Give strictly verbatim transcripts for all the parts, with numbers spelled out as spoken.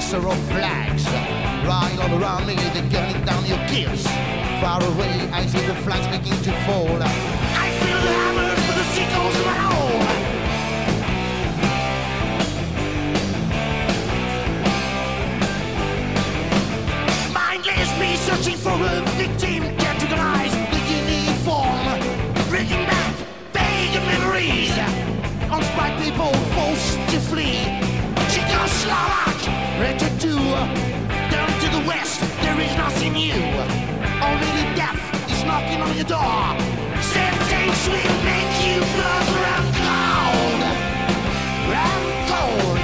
cluster of flags. Right all around me, they're gunning down your kids. Far away, I see the flags begin to fall. I feel the hammers, but the sickles of my own. Mindless me searching for a victim, categorized the uniform, bringing back vague memories. Unsprite people forced to flee. Czechoslovak, ready to turn to the west. There is nothing new. Only death is knocking on your door. Sentence will make you blood run cold, run cold.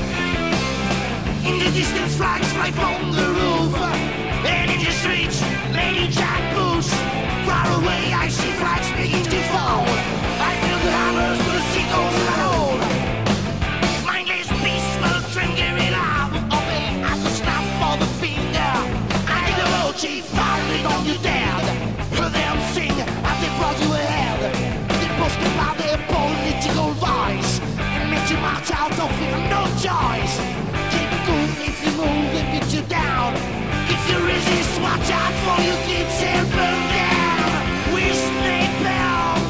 In the distance, flags fly from the roof, and in the streets, many jackboots. Far away, I see flags begin to fall. I feel the hammers, but the seagulls are old. Mindless beasts will trim guerrilla, obey at the snap of the finger. I the low chief firing on you dead. Hear them sing as they brought you ahead. They boast about their political voice and make you march out of fear, no choice. Keep cool if you move, they beat you down. If you resist, watch out for your kids and burn them with napalm.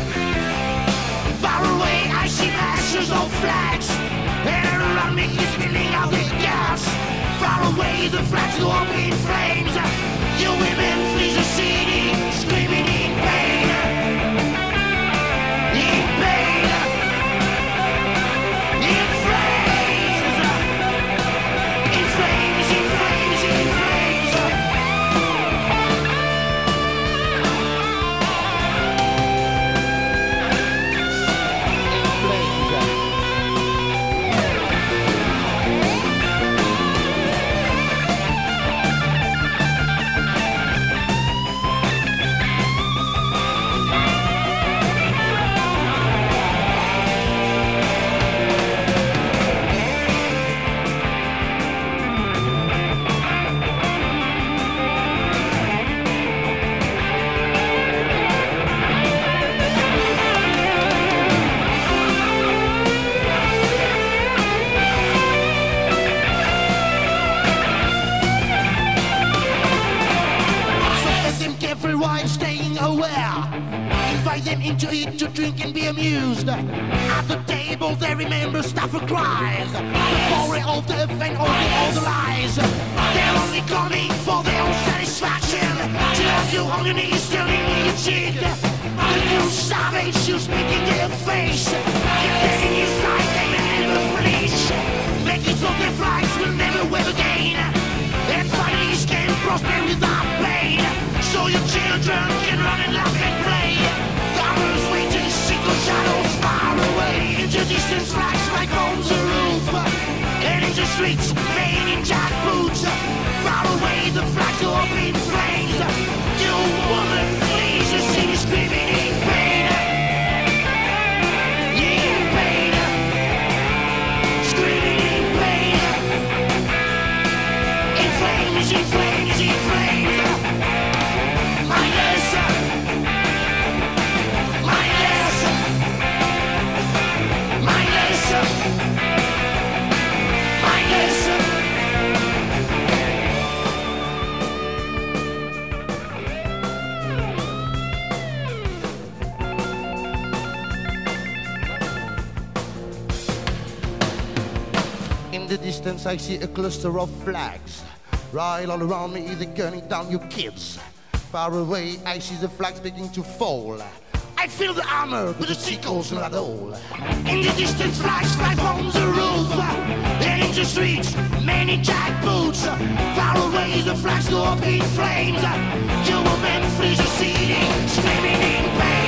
Far away, I see masses of flags, and around me is spilling out the gas. Far away, the flags go up in flames. You women flee the city, screaming in pain, in pain, in flames, in flames, in flames, in flames. Everyone staying aware. Invite them into it to drink and be amused. At the table they remember stuff or cries. The glory of the and all the other lies. They're only coming for their own satisfaction. To have you on your knees telling me you cheat. The new savage you speak in their face. Keep getting inside them and never flinch. Make it so their flags will never wave again. And families can prosper without pain. So your children can run and laugh and play. Governors waiting, single shadows far away. Into distance flags like on the roof, and into streets made in jackboots. Far away the flags go up in flames. You woman flees, you see me screaming in pain. In pain, screaming in pain. In flames, in flames, in flames. Mindless, mindless, mindless, mindless. In the distance I see a cluster of flags. Right all around me, they're gunning down your kids. Far away, I see the flags begin to fall. I feel the armor, but the seagulls not at all. In the distance, flags fly from the roof, and in the streets, many jackboots. Far away, the flags go up in flames. Your woman flees the city, screaming in pain.